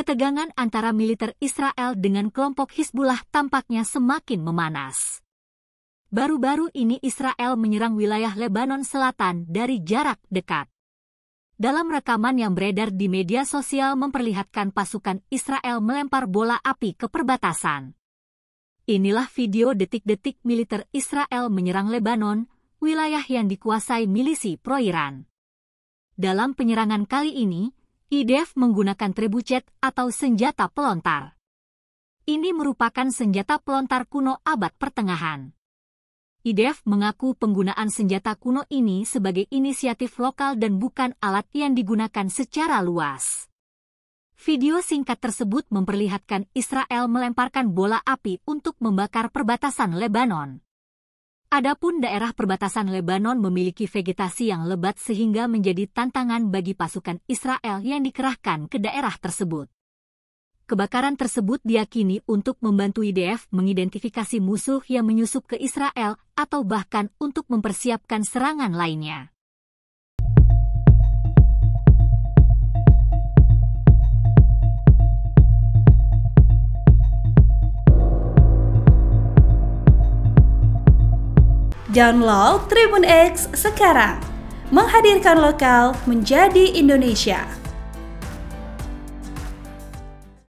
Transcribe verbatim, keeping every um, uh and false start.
Ketegangan antara militer Israel dengan kelompok Hizbullah tampaknya semakin memanas. Baru-baru ini Israel menyerang wilayah Lebanon Selatan dari jarak dekat. Dalam rekaman yang beredar di media sosial memperlihatkan pasukan Israel melempar bola api ke perbatasan. Inilah video detik-detik militer Israel menyerang Lebanon, wilayah yang dikuasai milisi pro-Iran. Dalam penyerangan kali ini, I D F menggunakan trebuchet atau senjata pelontar. Ini merupakan senjata pelontar kuno abad pertengahan. I D F mengaku penggunaan senjata kuno ini sebagai inisiatif lokal dan bukan alat yang digunakan secara luas. Video singkat tersebut memperlihatkan Israel melemparkan bola api untuk membakar perbatasan Lebanon. Adapun daerah perbatasan Lebanon memiliki vegetasi yang lebat sehingga menjadi tantangan bagi pasukan Israel yang dikerahkan ke daerah tersebut. Kebakaran tersebut diyakini untuk membantu I D F mengidentifikasi musuh yang menyusup ke Israel atau bahkan untuk mempersiapkan serangan lainnya. Download Tribun X sekarang, menghadirkan lokal menjadi Indonesia.